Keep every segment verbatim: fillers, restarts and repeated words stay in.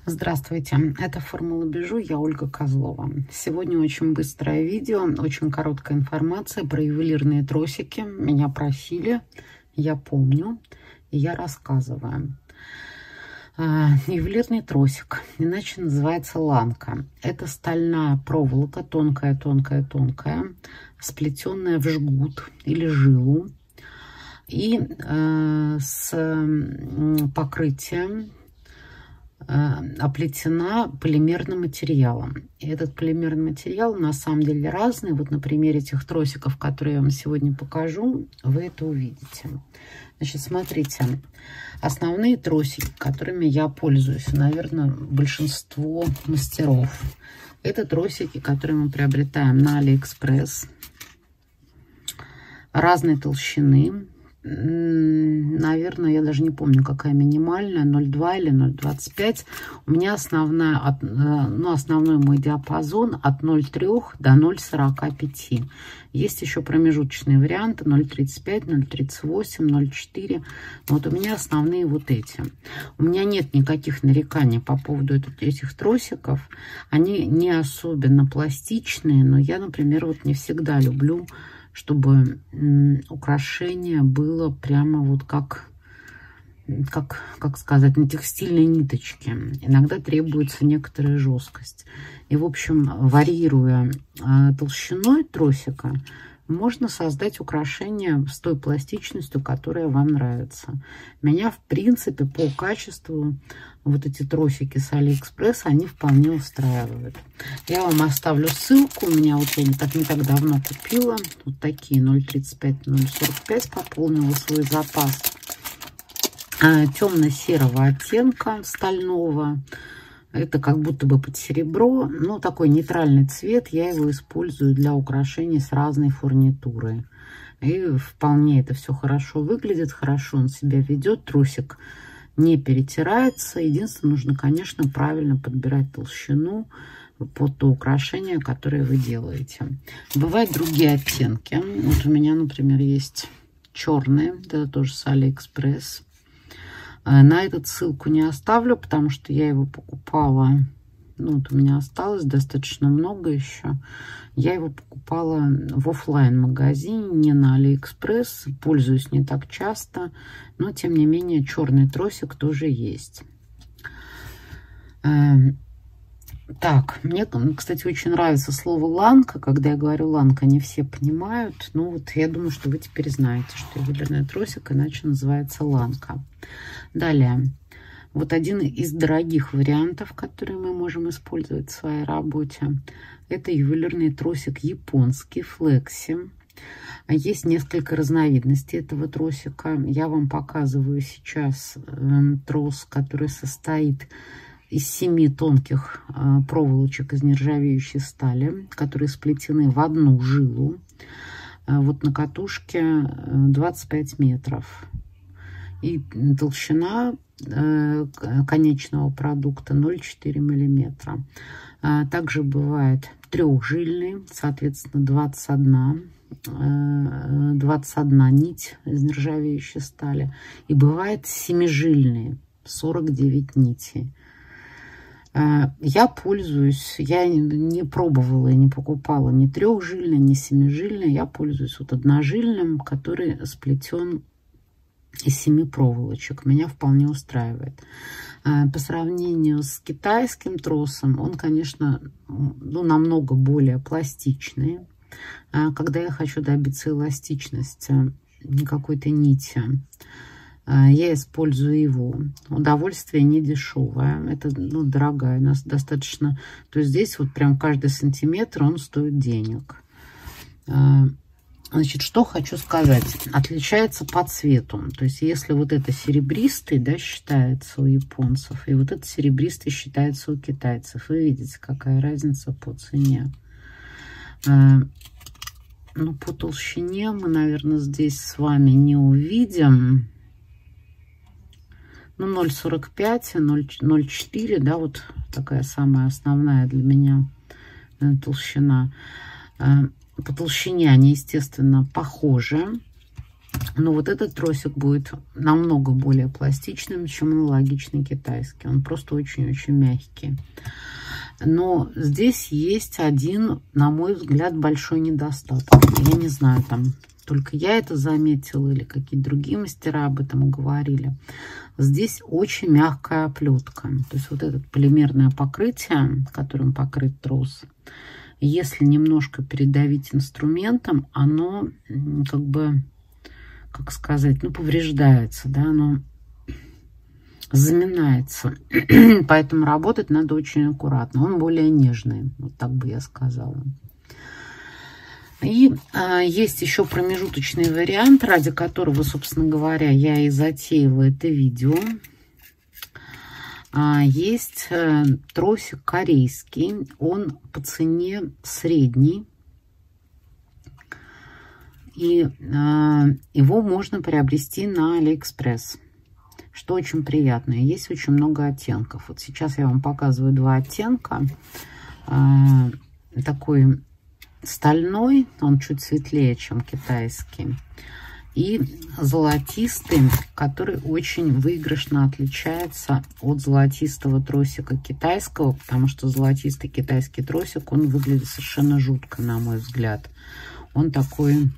Здравствуйте, это Формула Бижу, я Ольга Козлова. Сегодня очень быстрое видео, очень короткая информация про ювелирные тросики. Меня просили, я помню, и я рассказываю. Ювелирный тросик, иначе называется ланка. Это стальная проволока, тонкая-тонкая-тонкая, сплетенная в жгут или жилу и э, с покрытием оплетена полимерным материалом. И этот полимерный материал на самом деле разный. Вот на примере этих тросиков, которые я вам сегодня покажу, вы это увидите. Значит, смотрите, основные тросики, которыми я пользуюсь, наверное, большинство мастеров, это тросики, которые мы приобретаем на Алиэкспресс, разной толщины. Наверное, я даже не помню, какая минимальная, ноль целых два или ноль целых двадцать пять. У меня основная, ну, основной мой диапазон от ноль целых трёх до ноль целых сорока пяти. Есть еще промежуточные варианты ноль целых тридцать пять, ноль целых тридцать восемь, ноль целых четыре. Вот у меня основные вот эти. У меня нет никаких нареканий по поводу этих тросиков. Они не особенно пластичные, но я, например, вот не всегда люблю, чтобы украшение было прямо вот как, как, как сказать, на текстильной ниточке. Иногда требуется некоторая жесткость. И, в общем, варьируя толщиной тросика, можно создать украшение с той пластичностью, которая вам нравится. Меня, в принципе, по качеству вот эти тросики с Алиэкспресс, они вполне устраивают. Я вам оставлю ссылку. У меня вот я не так, не так давно купила. Вот такие ноль целых тридцать пять, ноль целых сорок пять. Пополнила свой запас темно-серого оттенка, стального. Это как будто бы под серебро. Ну, такой нейтральный цвет. Я его использую для украшений с разной фурнитурой. И вполне это все хорошо выглядит. Хорошо он себя ведет. Тросик не перетирается. Единственное, нужно, конечно, правильно подбирать толщину под то украшение, которое вы делаете. Бывают другие оттенки. Вот у меня, например, есть черный. Это тоже с Алиэкспресс. На этот ссылку не оставлю, потому что я его покупала. Ну, вот у меня осталось достаточно много еще. Я его покупала в офлайн-магазине, не на Алиэкспресс. Пользуюсь не так часто. Но, тем не менее, черный тросик тоже есть. Так, мне, кстати, очень нравится слово ланка. Когда я говорю ланка, не все понимают. Ну, вот я думаю, что вы теперь знаете, что ювелирный тросик иначе называется ланка. Далее. Вот один из дорогих вариантов, которые мы можем использовать в своей работе. Это ювелирный тросик японский, флекси. Есть несколько разновидностей этого тросика. Я вам показываю сейчас трос, который состоит из семи тонких э, проволочек из нержавеющей стали, которые сплетены в одну жилу. Э, вот на катушке двадцать пять метров. И толщина э, конечного продукта ноль целых четыре миллиметра. Э, также бывает трехжильный, соответственно, двадцать одна, э, двадцать одна нить из нержавеющей стали. И бывает семижильный, сорок девять нитей. Я пользуюсь, я не пробовала и не покупала ни трехжильный, ни семижильный. Я пользуюсь вот одножильным, который сплетен из семи проволочек. Меня вполне устраивает. По сравнению с китайским тросом, он, конечно, ну, намного более пластичный. Когда я хочу добиться эластичности какой-то нити, я использую его. Удовольствие не дешевое. Это, ну, дорогая. У нас достаточно... То есть здесь вот прям каждый сантиметр он стоит денег. Значит, что хочу сказать. Отличается по цвету. То есть если вот это серебристый, да, считается у японцев, и вот это серебристый считается у китайцев. Вы видите, какая разница по цене. Ну, по толщине мы, наверное, здесь с вами не увидим. Ну, ноль целых сорок пять, ноль целых четыре, да, вот такая самая основная для меня толщина. По толщине они, естественно, похожи. Но вот этот тросик будет намного более пластичным, чем аналогичный китайский. Он просто очень-очень мягкий. Но здесь есть один, на мой взгляд, большой недостаток. Я не знаю, там только я это заметила или какие-то другие мастера об этом говорили. Здесь очень мягкая оплетка. То есть вот это полимерное покрытие, которым покрыт трос, если немножко передавить инструментом, оно как бы, как сказать, ну, повреждается, да, оно заминается. Поэтому работать надо очень аккуратно. Он более нежный, вот так бы я сказала. И а, есть еще промежуточный вариант, ради которого, собственно говоря, я и затеяла это видео. А, есть а, тросик корейский. Он по цене средний. И а, его можно приобрести на Алиэкспресс, что очень приятно. Есть очень много оттенков. Вот сейчас я вам показываю два оттенка. А, такой стальной, он чуть светлее, чем китайский. И золотистый, который очень выигрышно отличается от золотистого тросика китайского, потому что золотистый китайский тросик, он выглядит совершенно жутко, на мой взгляд. Он такой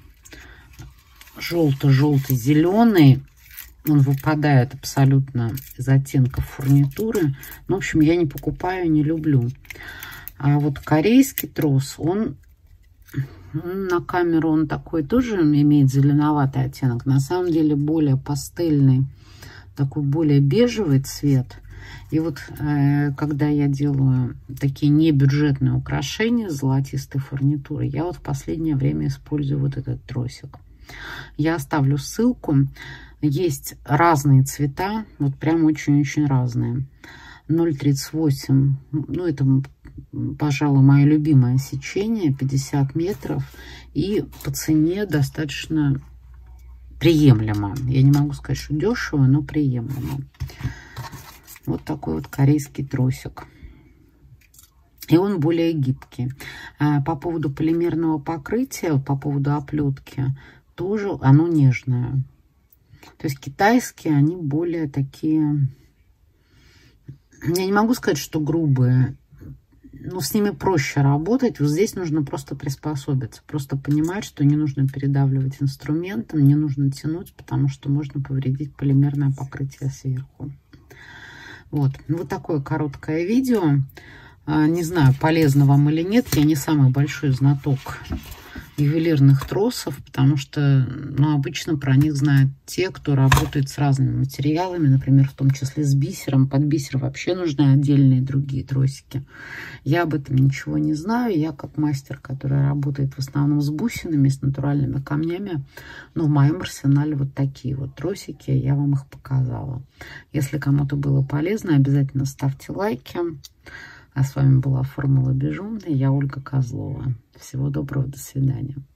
желто-желто-зеленый. Он выпадает абсолютно из оттенков фурнитуры. Ну, в общем, я не покупаю, не люблю. А вот корейский трос, он на камеру он такой тоже имеет зеленоватый оттенок. На самом деле более пастельный, такой более бежевый цвет. И вот э, когда я делаю такие небюджетные украшения с золотистой фурнитурой, я вот в последнее время использую вот этот тросик. Я оставлю ссылку. Есть разные цвета, вот прям очень-очень разные. ноль тридцать восемь, ну это, пожалуй, мое любимое сечение, пятьдесят метров. И по цене достаточно приемлемо. Я не могу сказать, что дешево, но приемлемо. Вот такой вот корейский тросик. И он более гибкий. По поводу полимерного покрытия, по поводу оплетки, тоже оно нежное. То есть китайские, они более такие... Я не могу сказать, что грубые. Но с ними проще работать. Вот здесь нужно просто приспособиться. Просто понимать, что не нужно передавливать инструментом, не нужно тянуть, потому что можно повредить полимерное покрытие сверху. Вот. Вот такое короткое видео. Не знаю, полезно вам или нет. Я не самый большой знаток ювелирных тросов, потому что, ну, обычно про них знают те, кто работает с разными материалами, например, в том числе с бисером. Под бисер вообще нужны отдельные другие тросики. Я об этом ничего не знаю. Я как мастер, который работает в основном с бусинами, с натуральными камнями, но в моем арсенале вот такие вот тросики, я вам их показала. Если кому-то было полезно, обязательно ставьте лайки. А с вами была Формула Бижу. Я Ольга Козлова. Всего доброго, до свидания.